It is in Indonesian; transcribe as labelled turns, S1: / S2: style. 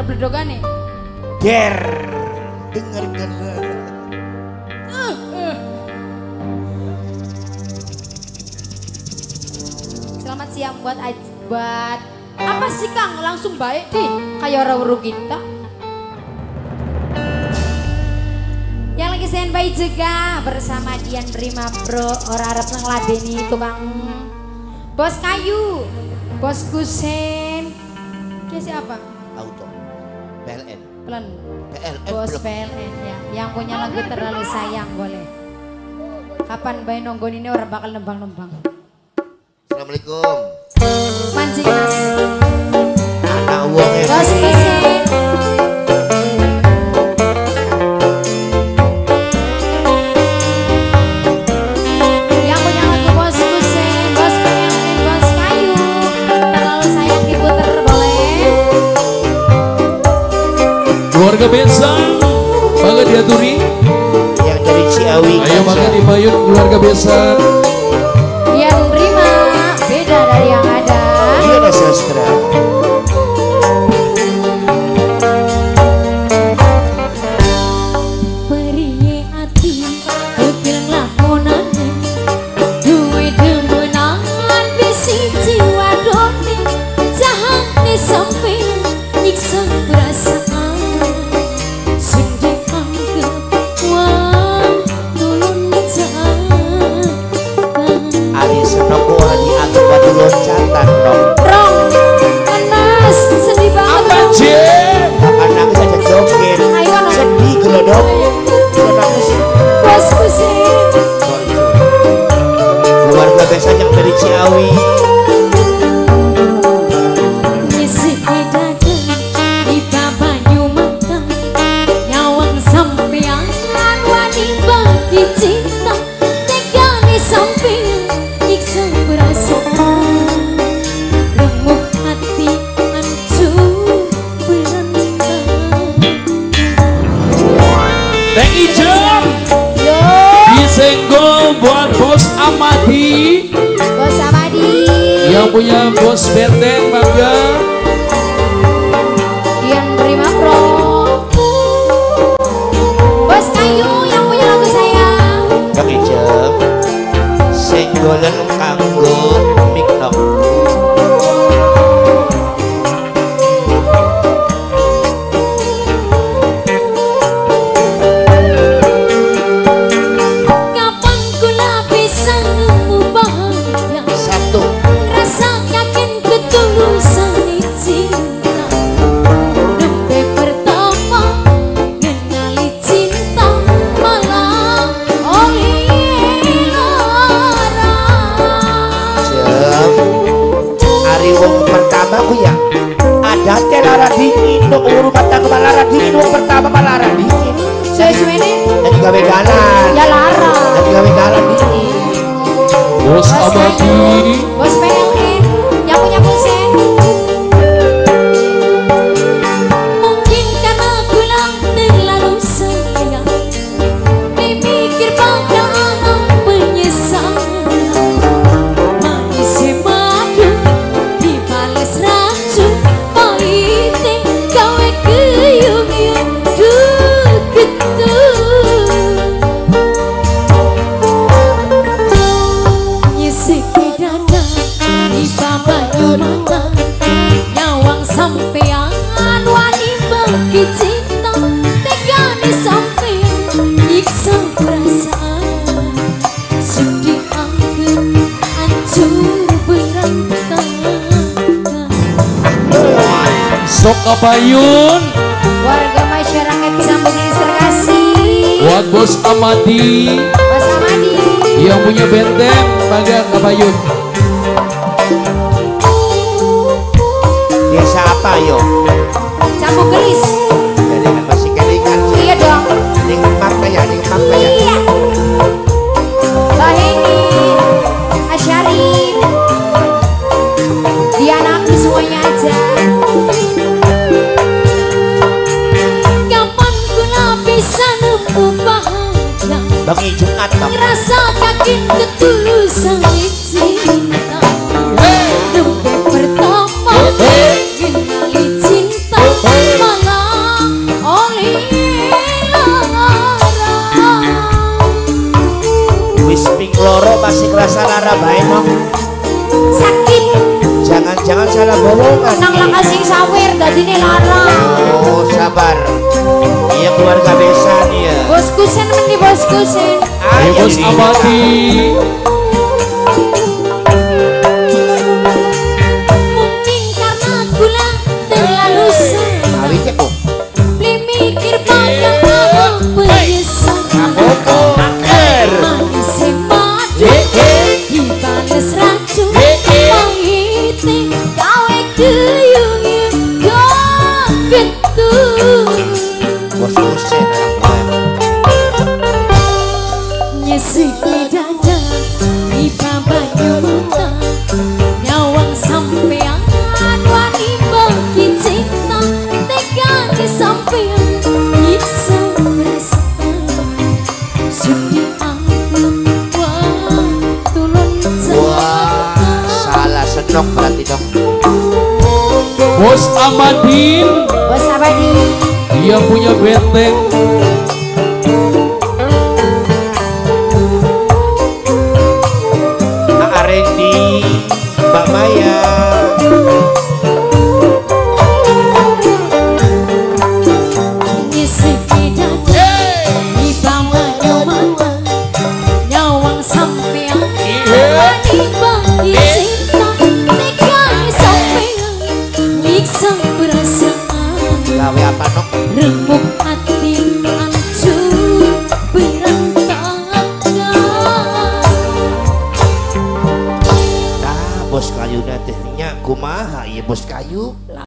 S1: Mana bledogane?
S2: Ger, dengarkan.
S1: Selamat siang buat apa sih Kang? Langsung baik deh, kayak orang kita. Yang lagi standby juga bersama Dian Prima Bro, orang Arab ngeladeni tukang bos kayu, bos kusen. Dia siapa?
S2: Auto, PLN.
S1: Bos PLN ya, yang punya lagu terlalu sayang boleh. Kapan bayi nonggon ini orang bakal nembang-nembang.
S2: Assalamualaikum.
S1: Mancing mas.
S2: Anak uang ya.
S1: Bos kusen. Yang punya lagu bos kusen, bos PLN, bos kayu. Terlalu sayang diputer boleh.
S3: Keluarga Besang, bangga diaturi.
S2: Yang dari Ciawi.
S3: Ayo bangga dibayun keluarga Besang.
S1: Yang prima, beda dari yang ada.
S2: Iya ada sastra.
S1: Periye ati, kepilang lakonane. Duwe demenangan bisi jiwa doni. Jahane sampai nyiksa perasaan. Sudah anggap wah tulun jangan.
S2: Ari senoko di anggap batu loncatan dong.
S1: Rong, panas, sedih banget.
S3: Apa cie?
S2: Kapan nangis aja joget.
S1: Ayo, anak.
S2: Sedih gelodok. Nangis.
S1: Bosku sih.
S2: Keluarga Besang yang dari Ciawi.
S1: Ngisi dada di banyu matang. Nyawang sampean wani bagi cinta. Tegane sampean nyiksa perasaan. Remuk hati hancur berantah.
S3: Teh Ijem,
S1: Yo,
S3: disenggol buat bos Amadi.
S1: Bos Amadi.
S3: Yang punya bos Benteng bangga.
S1: Dian Prima Pro. Bos kayu yang punya lagu sayang.
S2: Bang Ijem. Senggolan kanggo miknok.
S1: Kapan kula bisa nemu bahagia.
S2: Satu.
S1: Rasa yakin ketulusan cinta. Nembe pertama ngenali cinta malah oleh lara.
S2: Jem. Ari wong pertama ku ya. Ada teh lara dingin dong rumah tangga lara dingin wong pertama malah lara dingin.
S1: Sesuai ini
S2: Dan gawe galan.
S1: ya lara.
S2: Dan gawe galan dingin.
S3: Bos
S1: Bos
S3: Amadi.
S1: kayu, bos PLN yang punya kusen. Mungkin karena kula terlalu sayang, dipikir bakal ana penyesalan. Manis madu dibales racun, pahitnya gawe keyung-yung dugetu. Nyisiki dada di banyu mata. Nyawang sampean wani bagi cinta. Tegane sampean nyiksa perasaan. Sedih anggap hancur berantakan.
S3: Sok kabayun
S1: Warga masyarakat Sambung Serkasi,
S3: buat bos Amadi.
S1: Mas Amadi.
S3: Yang punya Benteng bangga kabayun.
S2: Desa apa yo?
S1: Campur gelis.
S2: Jadi masih kelingan.
S1: Iya dong.
S2: Dengan makna ya, dengan makna ya.
S1: Iya. Baheni, Asyarif, Diana, semuanya aja. Kapan kula bisa nemu bahagia.
S2: Bang Ijem atap.
S1: Ngerasa yakin ketulusan cinta. Nembe pertama ngenali cinta.
S2: jangan salah bohongan.
S1: Nang lah kasih sawer dadine larang.
S2: Oh sabar. Iya keluarga besan ya.
S1: Bosku sen mendi bosku sen.
S3: Ayo Bos Amadi.
S1: Mungkin karena gula terlalu sering.
S2: Awi cek kok.
S1: Beli mikir banyak banget penyesalan.
S2: Maker.
S1: Manis madu dibales racun. Pahitnya gawe keyung-yung betul.
S2: Bos kusen anak
S1: Nyeseki dada iba banyu mata nyawang sampean wani bagi cinta tegane sampean bisa merasakan sudah aku tulun
S2: wah salah senok berarti dong.
S3: Bos Amadin.
S1: Bos Abadi
S3: Dia punya benteng.
S2: Kak Arendi, Mbak Maya.
S1: nyeseki dada iba banyu mata nyawang sampean wani bagi cinta tegane sampean nyiksa perasaan
S2: Gawe apa nok?
S1: remuk hati hancur berantakan.
S2: Bos kayu teh nya kumaha ieu bos kayu.